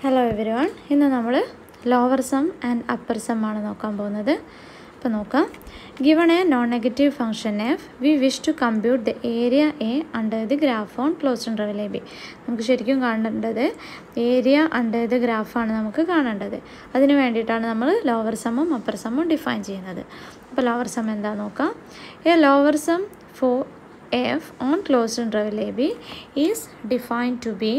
Hello everyone. ഇന്ന് നമ്മൾ lower sum and upper sum ആണ് നോക്കാൻ പോകുന്നത്. അപ്പോൾ നോക്കാം. Given a non-negative function f, we wish to compute the area A under the graph on closed interval AB. നമുക്ക് ശരിക്കും കാണേണ്ടത് ഏരിയ under the graph ആണ് നമുക്ക് കാണേണ്ടത്. അതിനു വേണ്ടിയിട്ടാണ് നമ്മൾ lower sum ഉം upper sum ഉം ഡിഫൈൻ ചെയ്യുന്നത്. അപ്പോൾ lower sum എന്താ നോക്കാം. A lower sum for f on closed interval AB is defined to be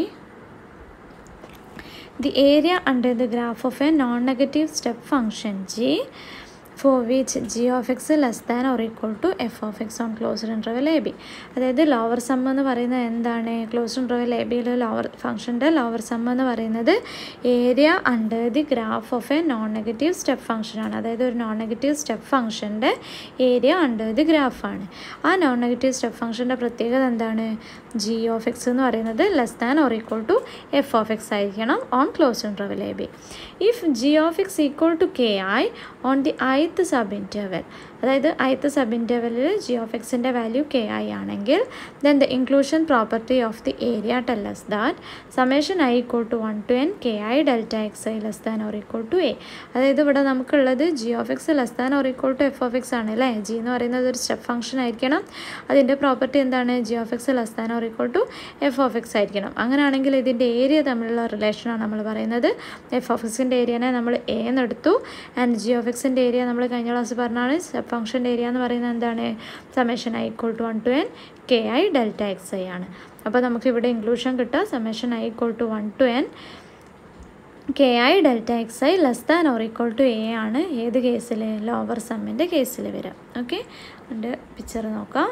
the area under the graph of a non-negative step function g for which g of x less than or equal to f of x on closed interval AB. അതായത് lower sum എന്ന് പറയുന്നത് എന്താണ്? Closed interval A ബിയിലെ lower ഫംഗ്ഷൻ്റെ lower sum എന്ന് പറയുന്നത് area under the graph of a non negative step ഫംഗ്ഷനാണ്. അതായത് ഒരു നോൺ നെഗറ്റീവ് സ്റ്റെപ്പ് ഫംഗ്ഷൻ്റെ ഏരിയ അണ്ടർ ദി ഗ്രാഫാണ്. ആ നോൺ നെഗറ്റീവ് സ്റ്റെപ്പ് ഫംഗ്ഷൻ്റെ പ്രത്യേകത എന്താണ്? ജി ഓഫ് എക്സ് എന്ന് പറയുന്നത് less than or equal to F of x ആയിരിക്കണം on closed interval A B. If g of X equal to k i on the ith sub interval, അതായത് ith sub ഇൻ്റർവെല്ലിൽ g of എക്സിൻ്റെ value k i ആണെങ്കിൽ then the inclusion property of the area tell us that summation i equal to 1 to n ki delta xi less than or equal to a. അതായത് ഇവിടെ നമുക്കുള്ളത് g of X less than or equal to F of X ആണ് അല്ലേ. G എന്ന് പറയുന്നത് ഒരു step function ആയിരിക്കണം. അതിൻ്റെ പ്രോപ്പർട്ടി എന്താണ്? G of X less than or equal to F of x ആയിരിക്കണം. അങ്ങനെയാണെങ്കിൽ ഇതിൻ്റെ ഏരിയ തമ്മിലുള്ള റിലേഷനാണ് നമ്മൾ പറയുന്നത്. എഫ് ഓഫ് എക്സിൻ്റെ ഏരിയനെ നമ്മൾ എ എന്നെടുത്തു ആൻഡ് ജി ഓഫ് എക്സിൻ്റെ ഏരിയ നമ്മൾ കഴിഞ്ഞ ക്ലാസ് പറഞ്ഞാണ് സ്റ്റെപ്പ് ഫംഗ്ഷൻ്റെ ഏരിയ എന്ന് പറയുന്നത് എന്താണ്? Summation i equal to 1 to n k I delta X i ആണ്. അപ്പോൾ നമുക്കിവിടെ ഇൻക്ലൂഷൻ കിട്ടുക summation i equal to 1 to n k I delta X i less than or equal to A ആണ്. ഏത് കേസിൽ? ലോവർ സമ്മിൻ്റെ കേസിൽ വരാം. ഓക്കെ, അതിൻ്റെ പിക്ചർ നോക്കാം.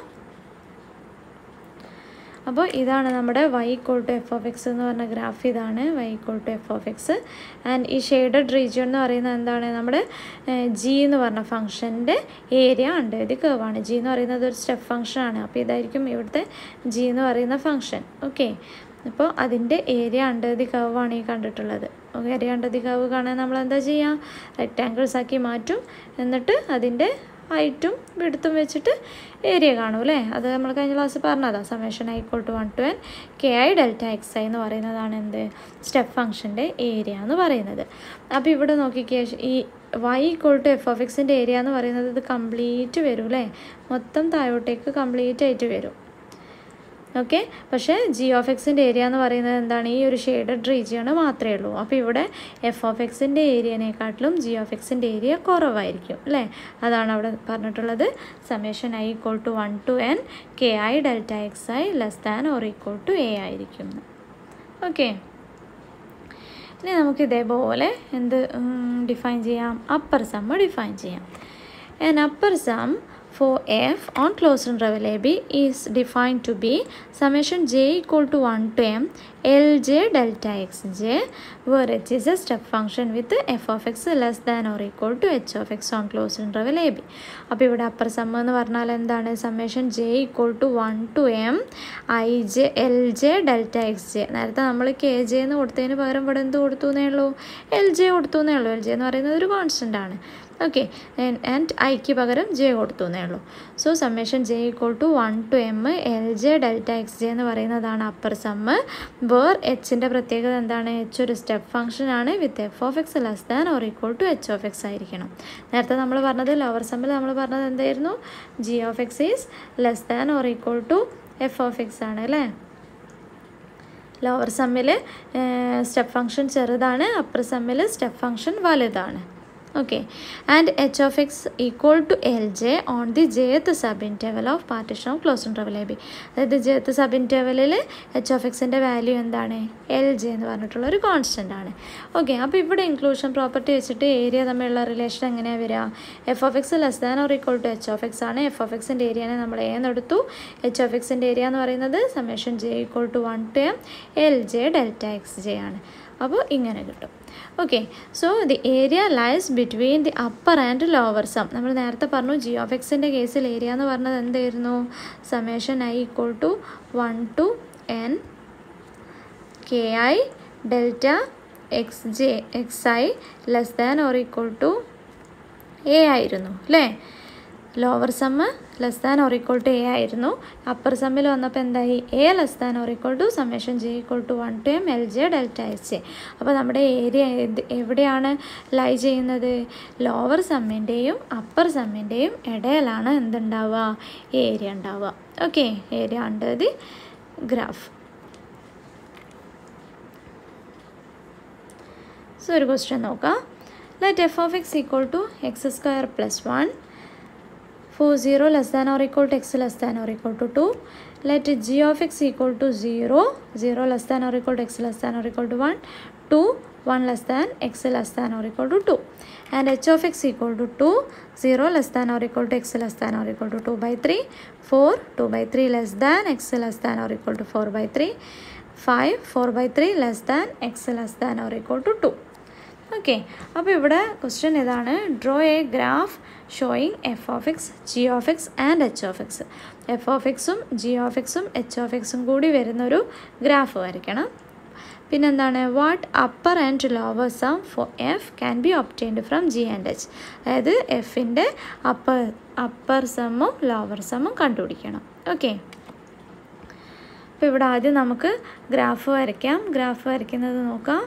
അപ്പോൾ ഇതാണ് നമ്മുടെ y equal to F of X എന്ന് പറഞ്ഞ ഗ്രാഫ്. ഇതാണ് y equal to F of X. And ഈ ഷെയ്ഡഡ് റീജിയൻ എന്ന് പറയുന്നത് എന്താണ്? നമ്മുടെ ജി എന്ന് പറഞ്ഞ ഫംഗ്ഷൻ്റെ ഏരിയ ഉണ്ട്. ഇത് കേവാണ്. ജി എന്ന് പറയുന്നത് ഒരു സ്റ്റെപ്പ് ഫംഗ്ഷനാണ്. അപ്പോൾ ഇതായിരിക്കും ഇവിടുത്തെ ജി എന്ന് പറയുന്ന ഫംഗ്ഷൻ. ഓക്കെ, അപ്പോൾ അതിൻ്റെ ഏരിയ അണ്ടർ ദി കർവാണ് ഈ കണ്ടിട്ടുള്ളത്. ഏരിയ അണ്ടർ ദി കർവ് കാണാൻ നമ്മൾ എന്താ ചെയ്യുക? റെക്റ്റാങ്കിൾസ് ആക്കി മാറ്റും. എന്നിട്ട് അതിൻ്റെ ഹൈറ്റും വിഡ്ത്തും വെച്ചിട്ട് ഏരിയ കാണും അല്ലേ. അത് നമ്മൾ കഴിഞ്ഞ ക്ലാസ് പറഞ്ഞതാണ്. Summation i equal to 1 to n k I delta X i എന്ന് പറയുന്നതാണ് എന്ത്? സ്റ്റെപ്പ് ഫംഗ്ഷൻ്റെ ഏരിയ എന്ന് പറയുന്നത്. അപ്പോൾ ഇവിടെ നോക്കിക്കേ, ഈ y equal to F of എക്സിൻ്റെ ഏരിയ എന്ന് പറയുന്നത് ഇത് കംപ്ലീറ്റ് വരും അല്ലേ. മൊത്തം താഴോട്ടേക്ക് കംപ്ലീറ്റ് ആയിട്ട് വരും. ഓക്കെ, പക്ഷേ ജി ഓഫ് എക്സിൻ്റെ ഏരിയ എന്ന് പറയുന്നത് എന്താണ്? ഈ ഒരു ഷെയ്ഡഡ് റീജിയൺ മാത്രമേ ഉള്ളൂ. അപ്പോൾ ഇവിടെ എഫ് ഓഫ് എക്സിൻ്റെ ഏരിയനെക്കാട്ടിലും ജി ഓഫ് എക്സിൻ്റെ ഏരിയ കുറവായിരിക്കും അല്ലേ. അതാണ് അവിടെ പറഞ്ഞിട്ടുള്ളത്. Summation i equal to 1 to n k I delta X i less than or equal to A ആയിരിക്കും. ഓക്കെ, ഇനി നമുക്ക് ഇതേപോലെ എന്ത് ഡിഫൈൻ ചെയ്യാം? അപ്പർ സം ഡിഫൈൻ ചെയ്യാം. An upper sum for f on closed interval AB is defined to be summation j equal to 1 to m Lj delta xj, where h is a step function with f of x less than or equal to h of x on closed interval AB. അപ്പോൾ ഇവിടെ upper some എന്ന് പറഞ്ഞാൽ എന്താണ്? Summation j equal to 1 to m ij Lj delta xj. നേരത്തെ നമ്മൾ K J എന്ന് കൊടുത്തതിന് പകരം ഇവിടെ എന്ത് കൊടുത്തു എന്നേ ഉള്ളൂ? എൽ ജെ കൊടുത്തു എന്നേ ഉള്ളൂ. എൽ ജെ എന്ന് പറയുന്നത് ഒരു കോൺസ്റ്റൻ്റ് ആണ്. ഓക്കെ, ആൻഡ് ഐക്ക് പകരം ജെ കൊടുത്തു എന്നേ ഉള്ളൂ. So summation j equal to 1 to m l j delta x j എന്ന് പറയുന്നതാണ് അപ്പർ സമ്മ്. വേർ എച്ചിൻ്റെ പ്രത്യേകത എന്താണ്? എച്ച് ഒരു സ്റ്റെപ്പ് ഫംഗ്ഷൻ ആണ് with f of X less than or equal to H of x ആയിരിക്കണം. നേരത്തെ നമ്മൾ പറഞ്ഞത് ലോവർ സമ്മിൽ നമ്മൾ പറഞ്ഞത് എന്തായിരുന്നു? G of X is less than or equal to F of X ആണ് അല്ലേ. ലോവർ സമ്മിൽ സ്റ്റെപ്പ് ഫംഗ്ഷൻ ചെറുതാണ്, അപ്പർ സമ്മിൽ സ്റ്റെപ്പ് ഫംഗ്ഷൻ വലുതാണ്. Okay, and H of X equal to l j on the jth sub interval of partition of closed interval A B. അതായത് jth sub ഇൻ്റർവെല്ലിൽ h of എക്സിൻ്റെ value എന്താണ്? L j എന്ന് പറഞ്ഞിട്ടുള്ളൊരു constant ആണ്. Okay, അപ്പോൾ ഇവിടെ ഇൻക്ലൂഷൻ പ്രോപ്പർട്ടി വെച്ചിട്ട് ഏരിയ തമ്മിലുള്ള റിലേഷൻ എങ്ങനെയാണ് വരിക? F of X less than or equal to H of X ആണ്. എഫ് ഓഫ് എക്സിൻ്റെ ഏരിയനെ നമ്മൾ എന്നെടുത്തു. എച്ച് ഓഫ് എക്സിൻ്റെ ഏരിയ എന്ന് പറയുന്നത് summation j equal to 1 to m l j delta x j ആണ്. അപ്പോൾ ഇങ്ങനെ കിട്ടും. Okay, so the area lies between the upper and lower sum. നമ്മൾ നേരത്തെ പറഞ്ഞു ജി ഓഫ് എക്സിൻ്റെ കേസിൽ ഏരിയ എന്ന് പറഞ്ഞത് എന്തായിരുന്നു? Summation i equal to 1 to n k I delta x j x i less than or equal to A ആയിരുന്നു അല്ലേ. Lower sum less than or equal to A ആയിരുന്നു. അപ്പർ സമ്മിൽ വന്നപ്പോൾ എന്തായി? A less than or equal to summation j equal to 1 to m LJ delta h j. അപ്പോൾ നമ്മുടെ area എവിടെയാണ് ലൈ ചെയ്യുന്നത്? ലോവർ സമ്മിൻ്റെയും അപ്പർ സമ്മിൻ്റെയും ഇടയിലാണ് എന്തുണ്ടാവുക? ഏരിയ ഉണ്ടാവുക. Okay, area under the graph. So ഒരു ക്വസ്റ്റ്യൻ നോക്കാം. Let f of X equal to X square plus 1 for 0 less than or equal to x less than or equal to 2. Let g of x equal to 0, 0 less than or equal to x less than or equal to 1, 2, 1 less than x less than or equal to 2. And h of x equal to 2, 0 less than or equal to x less than or equal to 2 by 3, 4, 2 by 3 less than x less than or equal to 4 by 3, 5, 4 by 3 less than x less than or equal to 2. Okay, അപ്പോൾ ഇവിടെ question ഇതാണ്. Draw a graph showing f of x, g of X and H of X. F of എക്സും G of എക്സും H of എക്സും കൂടി വരുന്നൊരു graph വരയ്ക്കണം. പിന്നെന്താണ്? What upper and lower sum for f can be obtained from G and h. അതായത് എഫിൻ്റെ upper സമ്മും ലോവർ സമ്മും കണ്ടുപിടിക്കണം. ഓക്കെ, അപ്പോൾ ഇവിടെ ആദ്യം നമുക്ക് ഗ്രാഫ് വരയ്ക്കാം. ഗ്രാഫ് വരയ്ക്കുന്നത് നോക്കാം.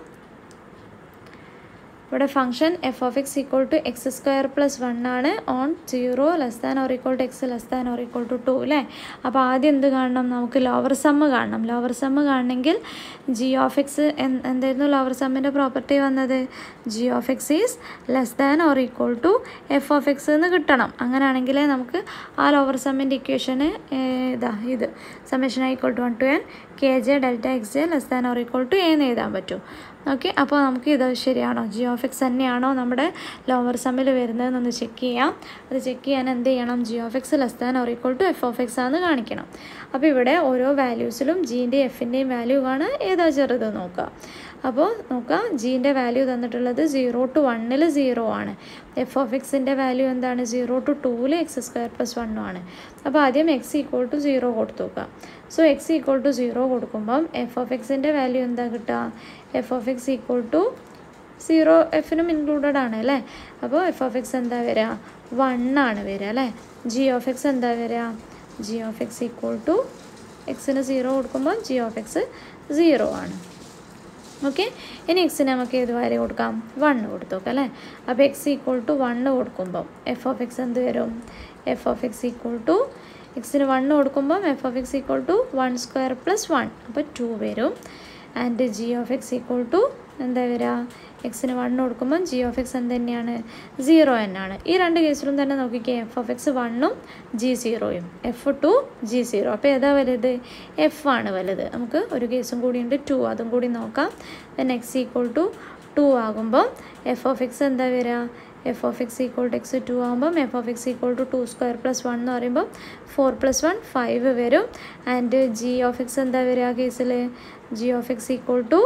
ഇവിടെ function F of X equal to X square plus 1 ആണ് on 0 less than or equal to X less than or equal to 2 അല്ലേ. അപ്പോൾ ആദ്യം എന്ത് കാണണം? നമുക്ക് ലോവർ സമ്മ് കാണണം. ലോവർ സമ്മ് കാണണമെങ്കിൽ ജി ഓഫ് എക്സ് എന്തായിരുന്നു ലോവർ സമ്മിൻ്റെ പ്രോപ്പർട്ടി വന്നത്? G of X is less than or equal to F of X എന്ന് കിട്ടണം. അങ്ങനെയാണെങ്കിലേ നമുക്ക് ആ ലോവർ സമ്മിൻ്റെ ഇക്വേഷന് ഇത് summation equal to 1 to n k j delta x j less than or equal to A എന്ന് എഴുതാൻ പറ്റും. ഓക്കെ, അപ്പോൾ നമുക്ക് ഇത് ശരിയാണോ? ജി ഓഫ് എക്സ് തന്നെയാണോ നമ്മുടെ ലോവർ സമ്മിൽ വരുന്നതെന്നൊന്ന് ചെക്ക് ചെയ്യാം. അത് ചെക്ക് ചെയ്യാൻ എന്ത് ചെയ്യണം? G of X less than or equal to F of x ആണെന്ന് കാണിക്കണം. അപ്പോൾ ഇവിടെ ഓരോ വാല്യൂസിലും ജീൻ്റെയും എഫിൻ്റെയും വാല്യൂ കാണാൻ ഏതാ ചെറുത് നോക്കുക. അപ്പോൾ നോക്കാം, ജീൻ്റെ വാല്യൂ തന്നിട്ടുള്ളത് 0 to 1 0 ആണ്. എഫ് ഓഫ് എക്സിൻ്റെ വാല്യൂ എന്താണ്? 0 to 2 എക്സ് സ്ക്വയർ പ്ലസ് 1 ആണ്. അപ്പോൾ ആദ്യം എക്സ് ഈക്വൾ ടു 0 കൊടുത്തു നോക്കാം. സോ എക്സ് ഈക്വൾ ടു 0 കൊടുക്കുമ്പം എഫ് ഓഫ് എക്സിൻ്റെ വാല്യൂ എന്താ കിട്ടുക? F of X equal to 0 എഫിനും ഇൻക്ലൂഡഡ് ആണ് അല്ലേ. അപ്പോൾ എഫ് ഓഫ് എക്സ് എന്താ വരിക? 1 ആണ് വരിക അല്ലേ. ജി ഓഫ് എക്സ് എന്താ വരിക? G of X equal to എക്സിന് 0 കൊടുക്കുമ്പോൾ ജി ഓഫ് എക്സ് 0 ആണ്. ഓക്കെ, ഇനി എക്സിന് നമുക്ക് ഏത് വാല്യൂ കൊടുക്കാം? 1 കൊടുത്തു നോക്കാം അല്ലേ. അപ്പോൾ എക്സ് ഈക്വൾ ടു 1 കൊടുക്കുമ്പം എഫ് ഓഫ് എക്സ് എന്ത് വരും? F of X equal to എക്സിന് 1 കൊടുക്കുമ്പം F of X equal to 1 square plus 1 അപ്പോൾ 2 വരും. And G of X equal to എന്താ വരിക? എക്സിന് 1 കൊടുക്കുമ്പം ജി ഓഫ് എക്സ് എന്ത് തന്നെയാണ്? 0 തന്നെയാണ്. ഈ രണ്ട് കേസിലും തന്നെ നോക്കിക്കേ, എഫ് ഓഫ് എക്സ് 1ഉം ജി 0യും, എഫ് 2 ജി 0. അപ്പോൾ ഏതാ വലുത്? എഫ് ആണ് വലുത്. നമുക്ക് ഒരു കേസും കൂടിയുണ്ട് 2, അതും കൂടി നോക്കാം. ദെൻ എക്സ് ഈക്വൾ ടു 2 ആകുമ്പം എഫ് ഓഫ് എക്സ് എന്താ വരിക? F of X equal to x 2 ആകുമ്പം F of X equal to 2 square plus 1 എന്ന് പറയുമ്പം 4 + 1 5 വരും. ആൻഡ് ജി ഓഫ് എക്സ് എന്താ വരിക? ആ കേസിൽ G of X equal to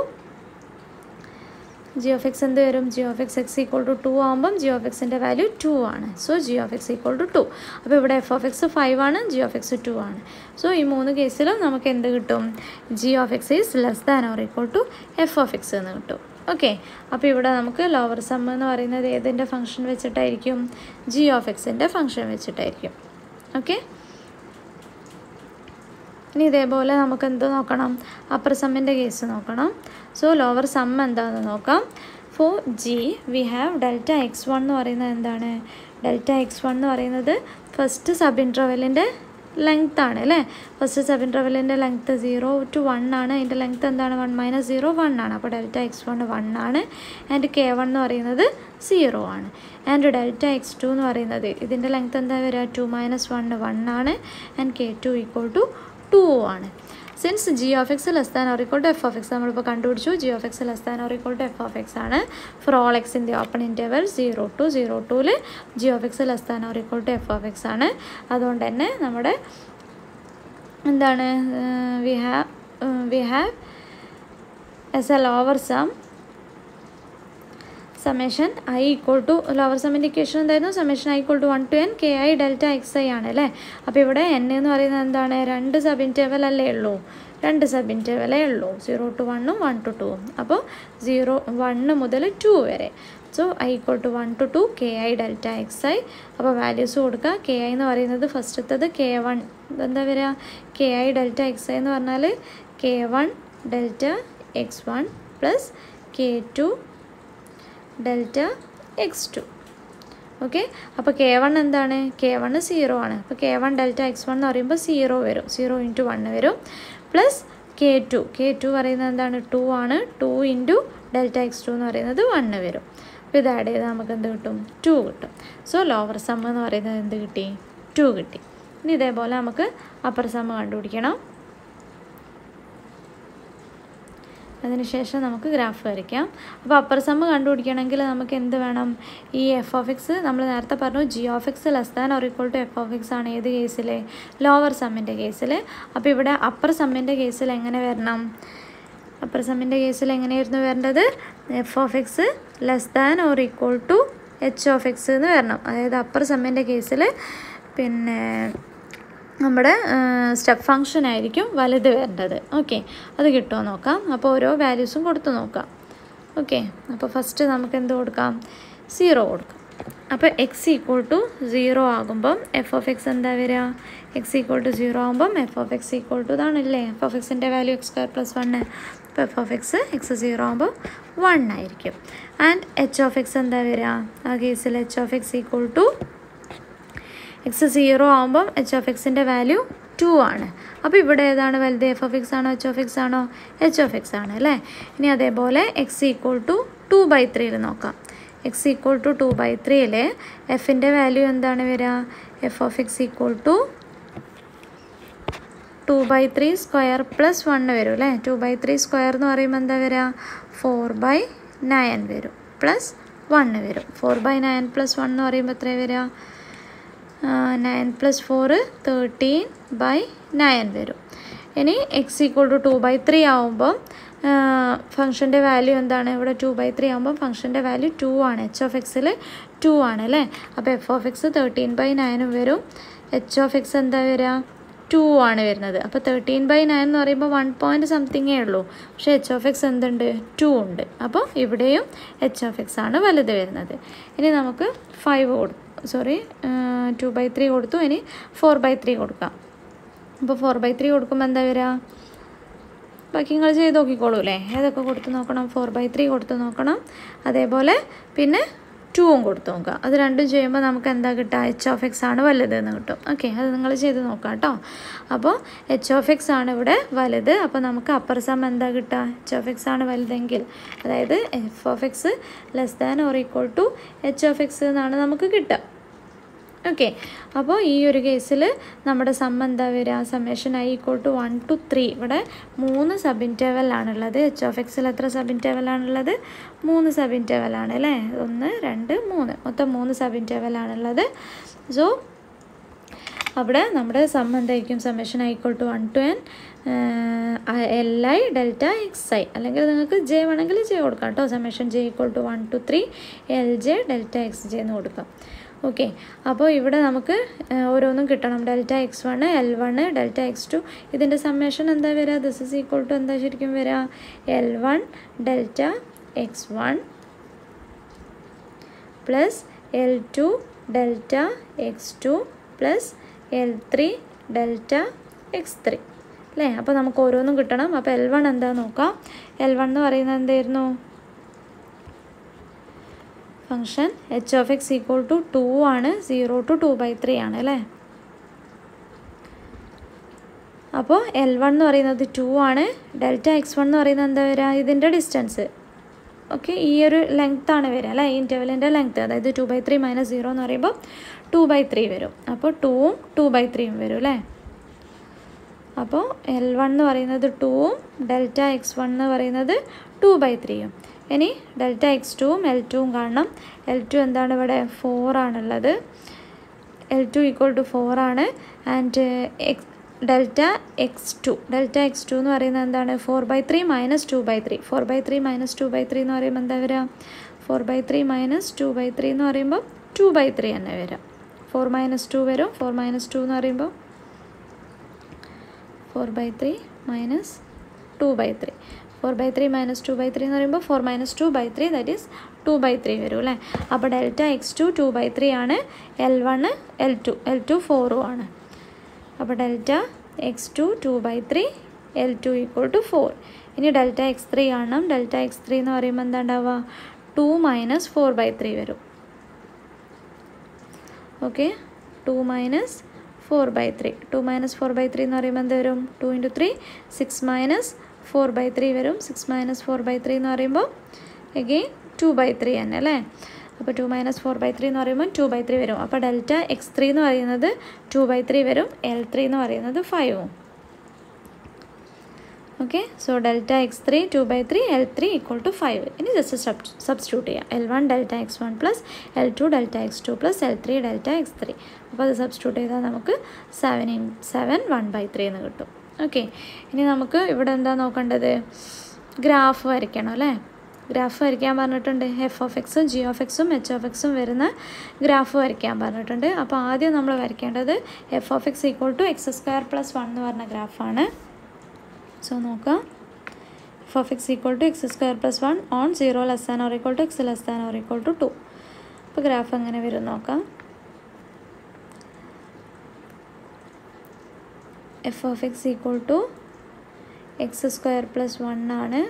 G of X എന്ത് വരും? G of X X equal to 2 ആകുമ്പം ജി ഓഫ് എക്സിൻ്റെ വാല്യൂ 2 ആണ്. So G of X equal to 2. അപ്പോൾ ഇവിടെ എഫ് ഓഫ് എക്സ് 5 ആണ്, ജി ഓഫ് എക്സ് 2 ആണ്. സോ ഈ 3 കേസിലും നമുക്ക് എന്ത് കിട്ടും? G of X is less than or equal to F of X എന്ന് കിട്ടും. ഓക്കെ, അപ്പോൾ ഇവിടെ നമുക്ക് ലോവർ സം എന്ന് പറയുന്നത് ഏതിൻ്റെ ഫംഗ്ഷൻ വെച്ചിട്ടായിരിക്കും? ജി ഓഫ് എക്സിൻ്റെ ഫംഗ്ഷൻ വെച്ചിട്ടായിരിക്കും. ഓക്കെ, ഇനി ഇതേപോലെ നമുക്ക് എന്ത് നോക്കണം? അപ്പർ സമ്മിൻ്റെ കേസ് നോക്കണം. സോ ലോവർ സം എന്താണെന്ന് നോക്കാം. For G we have delta x1 എന്ന് പറയുന്നത് എന്താണ്? ഡെൽറ്റ x1 എന്ന് പറയുന്നത് ഫസ്റ്റ് സബ് ഇൻട്രവലിൻ്റെ ലെങ്ത് ആണ് അല്ലേ. ഫസ്റ്റ് സബ് ഇൻട്രവലിൻ്റെ ലെങ്ത്ത് 0 to 1 ആണ്. അതിൻ്റെ ലെങ്ത്ത് എന്താണ്? 1 - 0 1 ആണ്. അപ്പോൾ ഡെൽറ്റ x1 1 ആണ്. ആൻഡ് k1 എന്ന് പറയുന്നത് 0 ആണ്. ആൻഡ് ഡെൽറ്റ x2 എന്ന് പറയുന്നത് ഇതിൻ്റെ ലെങ്ത്ത് എന്താ വരിക? 2 - 1 1 ആണ്. ആൻഡ് k2 ഈക്വൾ ടു 2 ആണ്. Since G of X less than or equal to F of X നമ്മളിപ്പോൾ കണ്ടുപിടിച്ചു. G of X less than or equal to F of X ആണ്. For all X in the open interval 0 to 0 G of X less than or equal to F of X ആണ്. അതുകൊണ്ട് തന്നെ നമ്മുടെ എന്താണ്? We have as a lower sum summation I equal to lower sum indication എന്തായിരുന്നു summation I equal to 1 to n ki delta xi ആണ് അല്ലേ. അപ്പോൾ ഇവിടെ n എന്ന് പറയുന്നത് എന്താണ്, 2 സബ് ഇൻറ്റർവൽ അല്ലേ ഉള്ളൂ, 2 സബ് ഇൻറ്റർവലേ ഉള്ളൂ, 0 to 1 1 to 2. അപ്പോൾ 1 മുതൽ 2 വരെ. So I equal to 1 to 2 ki delta xi. അപ്പോൾ വാല്യൂസ് കൊടുക്കുക. ki എന്ന് പറയുന്നത് ഫസ്റ്റത്തത് k1 എന്താ വരിക, ki delta xi എന്ന് പറഞ്ഞാൽ k1 delta x1 plus k2 delta x2. Okay, അപ്പോൾ k1 എന്താണ്, k1 0 ആണ്. അപ്പോൾ k1 delta x1 എന്ന് പറയുമ്പോൾ 0 വരും, 0 into 1 വരും, പ്ലസ് k2 പറയുന്നത് എന്താണ് 2 ആണ്, 2 into delta x2 എന്ന് പറയുന്നത് 1 വരും. അപ്പോൾ ഇത് ആഡ് ചെയ്താൽ നമുക്ക് എന്ത് കിട്ടും, 2 കിട്ടും. സോ ലോവർ സം എന്ന് പറയുന്നത് എന്ത് കിട്ടി, 2 കിട്ടി. ഇനി ഇതേപോലെ നമുക്ക് അപ്പർ സം കണ്ടുപിടിക്കണം. അതിനുശേഷം നമുക്ക് ഗ്രാഫ് വരയ്ക്കാം. അപ്പോൾ അപ്പർ സം കണ്ടുപിടിക്കണമെങ്കിൽ നമുക്ക് എന്ത് വേണം, ഈ എഫ് ഓഫ് എക്സ് നമ്മൾ നേരത്തെ പറഞ്ഞു G of X less than or equal to F of X ആണ് ഏത് കേസിൽ, ലോവർ സമ്മിൻ്റെ കേസിൽ. അപ്പോൾ ഇവിടെ അപ്പർ സമ്മിൻ്റെ കേസിൽ എങ്ങനെ വരണം, അപ്പർ സമ്മിൻ്റെ കേസിൽ എങ്ങനെയായിരുന്നു വരേണ്ടത്, F of X less than or equal to H of X എന്ന് വരണം. അതായത് അപ്പർ സമ്മിൻ്റെ കേസിൽ പിന്നെ നമ്മുടെ സ്റ്റെപ്പ് ഫംഗ്ഷൻ ആയിരിക്കും വലുത് വരേണ്ടത്. ഓക്കെ, അത് കിട്ടുമോ നോക്കാം. അപ്പോൾ ഓരോ വാല്യൂസും കൊടുത്ത് നോക്കാം. ഓക്കെ, അപ്പോൾ ഫസ്റ്റ് നമുക്ക് എന്ത് കൊടുക്കാം, 0 കൊടുക്കാം. അപ്പോൾ എക്സ് ഈക്വൾ ടു 0 ആകുമ്പം എഫ് ഓഫ് എക്സ് എന്താ വരിക, എക്സ് ഈക്വൾ ടു 0 ആകുമ്പം F of X equal to ഇതാണല്ലേ, എഫ് ഓഫ് എക്സിൻ്റെ വാല്യൂ x² + 1. അപ്പോൾ എഫ് ഓഫ് എക്സ് 0 ആകുമ്പോൾ 1 ആയിരിക്കും. ആൻഡ് എച്ച് ഓഫ് എക്സ് എന്താ വരിക, ആ കേസിൽ H of X equal to X 0 ആകുമ്പം എച്ച് ഓഫ് എക്സിൻ്റെ വാല്യൂ 2 ആണ്. അപ്പോൾ ഇവിടെ ഏതാണ് വലുത്, എഫ് ഓഫ് എക്സ് ആണോ എച്ച് ഓഫ് എക്സ് ആണോ, എച്ച് ഓഫ് എക്സ് ആണ് അല്ലേ. ഇനി അതേപോലെ എക്സ് ഈക്വൾ ടു 2/3 നോക്കാം. എക്സ് ഈക്വൾ ടു 2/3 എഫിൻ്റെ വാല്യൂ എന്താണ് വരിക, F of X equal to 2/3 square plus 1 വരും അല്ലേ. 2/3 സ്ക്വയർ എന്ന് പറയുമ്പോൾ എന്താ വരിക, 4/9 വരും പ്ലസ് 1 വരും. 4/9 പ്ലസ് 1 എന്ന് പറയുമ്പോൾ എത്ര വരിക, 9 + 4 13/9 വരും. ഇനി എക്സ് ഈക്വൾ ടു 2/3 ആകുമ്പം ഫംഗ്ഷൻ്റെ വാല്യൂ എന്താണ്, ഇവിടെ 2/3 ആകുമ്പം ഫംഗ്ഷൻ്റെ വാല്യൂ 2 ആണ്, എച്ച് ഓഫ് എക്സിൽ 2 ആണ് അല്ലേ. അപ്പോൾ എഫ് ഓഫ് എക്സ് 13/9 വരും, എച്ച് ഓഫ് എക്സ് എന്താ വരിക, 2 ആണ് വരുന്നത്. അപ്പോൾ 13/9 എന്ന് പറയുമ്പോൾ 1 point സംതിങ്ങേ ഉള്ളൂ, പക്ഷേ എച്ച് ഓഫ് എക്സ് എന്തുണ്ട്, 2 ഉണ്ട്. അപ്പോൾ ഇവിടെയും എച്ച് ഓഫ് എക്സ് ആണ് വലുത് വരുന്നത്. ഇനി നമുക്ക് 2/3 കൊടുത്തു, ഇനി 4/3 കൊടുക്കാം. അപ്പോൾ 4/3 കൊടുക്കുമ്പോൾ എന്താ വരിക, ബാക്കി നിങ്ങൾ ചെയ്ത് നോക്കിക്കോളൂ അല്ലേ, ഏതൊക്കെ കൊടുത്ത് നോക്കണം, 4/3 കൊടുത്ത് നോക്കണം, അതേപോലെ പിന്നെ 2ഉം കൊടുത്ത് നോക്കുക. അത് രണ്ടും ചെയ്യുമ്പോൾ നമുക്ക് എന്താ കിട്ടുക, എച്ച് ഓഫ് എക്സ് ആണ് വലുത് എന്ന് കിട്ടും. ഓക്കെ, അത് നിങ്ങൾ ചെയ്ത് നോക്കാം കേട്ടോ. അപ്പോൾ എച്ച് ഓഫ് എക്സ് ആണ് ഇവിടെ വലുത്. അപ്പോൾ നമുക്ക് അപ്പർ സം എന്താ കിട്ടുക, എച്ച് ഓഫ് എക്സ് ആണ് വലുതെങ്കിൽ, അതായത് F of X less than or equal to H of X എന്നാണ് നമുക്ക് കിട്ടുക. ഓക്കെ, അപ്പോൾ ഈ ഒരു കേസിൽ നമ്മുടെ സം എന്താ വരിക, summation I equal to 1 to 3. ഇവിടെ 3 സബ് ഇൻറ്റർവെല്ലാണുള്ളത്. എച്ച് ഓഫ് എക്സിൽ എത്ര സബ് ഇൻറ്റർവെല്ലാണുള്ളത്, 3 സബ് ഇൻറ്റർവെല്ലാണ് അല്ലേ, 1 2 3, മൊത്തം 3 സബ് ഇൻറ്റർവെല്ലാണുള്ളത്. സോ അവിടെ നമ്മുടെ സം എന്തായിരിക്കും, summation I equal to 1 to n li delta xi, അല്ലെങ്കിൽ നിങ്ങൾക്ക് ജെ വേണമെങ്കിൽ ജെ കൊടുക്കാം കേട്ടോ. Summation j equal to 1 to 3 lj delta xj എന്ന് കൊടുക്കാം. ഓക്കെ, അപ്പോൾ ഇവിടെ നമുക്ക് ഓരോന്നും കിട്ടണം. Delta x1 L1 delta x2 ഇതിൻ്റെ സമ്മേഷൻ എന്താ വരിക, ദിസ് ഈസ് ഈക്വൽ ടു എന്താ ശരിക്കും വരിക, L1 delta x1 plus L2 delta x2 plus L3 delta x3 അല്ലേ. അപ്പോൾ നമുക്ക് ഓരോന്നും കിട്ടണം. അപ്പോൾ L1 എന്താ നോക്കാം. L1 എന്ന് പറയുന്നത് എന്തായിരുന്നു, function H of X equal to 2 ആണ്, 0 to 2/3 ആണ് അല്ലേ. അപ്പോൾ L1 എന്ന് പറയുന്നത് 2 ആണ്, ഡെൽറ്റ x1 എന്ന് പറയുന്നത് എന്താ വരിക, ഇതിൻ്റെ ഡിസ്റ്റൻസ്. ഓക്കെ, ഈ ഒരു ലെങ്ത് ആണ് വരിക അല്ലേ, ഈ ഇൻ്റർവെലിൻ്റെ ലെങ്ത്, അതായത് 2/3 - 0 എന്ന് പറയുമ്പോൾ 2/3 വരും. അപ്പോൾ 2ഉം 2/3ഉം വരും അല്ലേ. അപ്പോൾ L1 എന്ന് പറയുന്നത് 2ഉം ഡെൽറ്റ x1 എന്ന് പറയുന്നത് 2/3ഉം. ഇനി ഡെൽറ്റ x2ഉം L2ഉം കാണണം. L2 എന്താണ് ഇവിടെ 4 ആണുള്ളത്, L2 ഈക്വൽ ടു 4 ആണ്. ആൻഡ് ഡെൽറ്റ x2 എന്ന് പറയുന്നത് എന്താണ്, 4/3 - 2/3. 4/3 - 2/3 എന്ന് പറയുമ്പോൾ എന്താ വരിക, 4/3 മൈനസ് 2/3 എന്ന് പറയുമ്പോൾ 2/3 തന്നെ വരാം. 4 - 2 വരും. 4 - 2 എന്ന് പറയുമ്പോൾ 4/3 മൈനസ് 2/3. 4/3 മൈനസ് 2/3 എന്ന് പറയുമ്പോൾ 4 - 2/3 ദാറ്റ് ഈസ് 2/3 വരും അല്ലേ. അപ്പോൾ ഡെൽറ്റ x2 2/3 ആണ്. L1 L2 4 ആണ്. അപ്പോൾ ഡെൽറ്റ x2 2/3, L2 = 4. ഇനി ഡെൽറ്റ x3 കാണണം. ഡെൽറ്റ x3 എന്ന് പറയുമ്പോൾ എന്താ ഉണ്ടാവുക? 2 - 4/3 വരും. ഓക്കെ, 2 - 4/3. 2 - 4/3 എന്ന് പറയുമ്പോൾ എന്ത് വരും? 2 × 3 6 - 4/3 വരും. 6 - 4/3 എന്ന് പറയുമ്പോൾ അഗെയിൻ 2/3 തന്നെ അല്ലേ. അപ്പോൾ 2 - 4/3 എന്ന് പറയുമ്പോൾ 2/3 വരും. അപ്പോൾ ഡെൽറ്റ x3 എന്ന് പറയുന്നത് 2/3 വരും. L3 എന്ന് പറയുന്നത് 5. Okay, so delta x3 2/3, L3 = 5. ഇനി ജസ്റ്റ് സബ്സ്റ്റിറ്റ്യൂട്ട് ചെയ്യാം. L1 delta x1 plus L2 delta x2 plus L3 delta x3. അപ്പോൾ അത് സബ്സ്റ്റിറ്റ്യൂട്ട് ചെയ്താൽ നമുക്ക് 7 × 7 1/3 എന്ന് കിട്ടും. ഓക്കെ, ഇനി നമുക്ക് ഇവിടെ എന്താ നോക്കേണ്ടത്? ഗ്രാഫ് വരയ്ക്കണം അല്ലേ. ഗ്രാഫ് വരയ്ക്കാൻ പറഞ്ഞിട്ടുണ്ട്. f(x), g(x), h(x) വരുന്ന ഗ്രാഫ് വരയ്ക്കാൻ പറഞ്ഞിട്ടുണ്ട്. അപ്പോൾ ആദ്യം നമ്മൾ വരയ്ക്കേണ്ടത് f(x) = x² + 1 എന്ന് പറഞ്ഞ ഗ്രാഫാണ്. സോ നോക്കാം. f(x) = x² + 1 on 0 < ≤ x < 2. അപ്പോൾ ഗ്രാഫ് എങ്ങനെ വരും നോക്കാം. f(x) = x² + 1 ആണ്.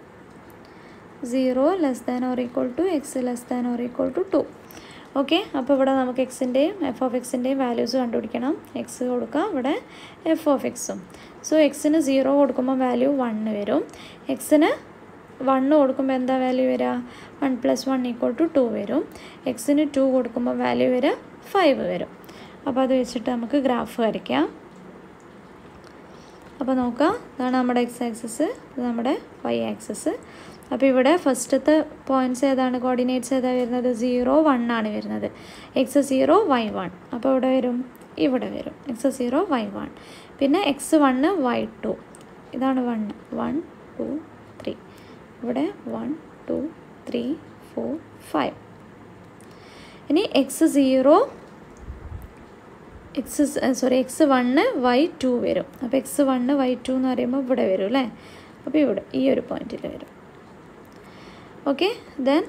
0 < ≤ x < 2. ഓക്കെ, അപ്പോൾ ഇവിടെ നമുക്ക് എക്സിൻ്റെയും f(x)ൻ്റെയും വാല്യൂസ് കണ്ടുപിടിക്കണം. എക്സ് കൊടുക്കാം, ഇവിടെ f(x)ഉം. സോ എക്സിന് 0 കൊടുക്കുമ്പോൾ വാല്യൂ 1 വരും. എക്സിന് 1 കൊടുക്കുമ്പോൾ എന്താ വാല്യൂ വരിക? 1 + 1 = 2 വരും. എക്സിന് 2 കൊടുക്കുമ്പോൾ വാല്യൂ വരിക 5 വരും. അപ്പോൾ അത് വെച്ചിട്ട് നമുക്ക് ഗ്രാഫ് വരയ്ക്കാം. അപ്പോൾ നോക്കാം, ഇതാണ് നമ്മുടെ x ആക്സിസ്, ഇത് നമ്മുടെ y ആക്സിസ്. അപ്പോൾ ഇവിടെ ഫസ്റ്റത്തെ പോയിൻറ്റ്സ് ഏതാണ്? കോർഡിനേറ്റ്സ് ഏതാണ് വരുന്നത്? 0 1 ആണ് വരുന്നത്. x0 y1. അപ്പോൾ ഇവിടെ വരും, ഇവിടെ വരും x0 y1. പിന്നെ x1 y2. ഇതാണ് 1 1 2 3. ഇവിടെ 1 2 3 4 5. ഇനി x1 y2 വരും. അപ്പോൾ x1 y2 എന്ന് പറയുമ്പോൾ ഇവിടെ വരും അല്ലേ. അപ്പോൾ ഇവിടെ ഈ ഒരു പോയിന്റിൽ വരും. Okay, then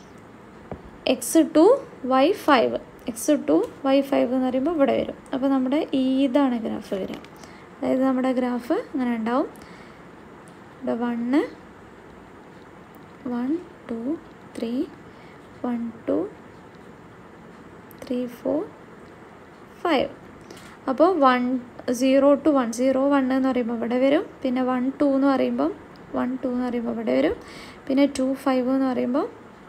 x2 y5. x2 y5 എന്ന് പറയുമ്പോൾ ഇവിടെ വരും. അപ്പോൾ നമ്മുടെ ഇതാണ് ഗ്രാഫ് വരിക. അതായത് നമ്മുടെ ഗ്രാഫ് ഇങ്ങനെ ഉണ്ടാവും. ഇവിടെ 1 1 2 3 1 2 3 4 5. അപ്പോൾ 0 to 1 0 1 എന്ന് പറയുമ്പോൾ ഇവിടെ വരും. പിന്നെ 1 2 എന്ന് പറയുമ്പോൾ 1 2 എന്ന് പറയുമ്പോൾ ഇവിടെ വരും. പിന്നെ 2 5 എന്ന് പറയുമ്പോൾ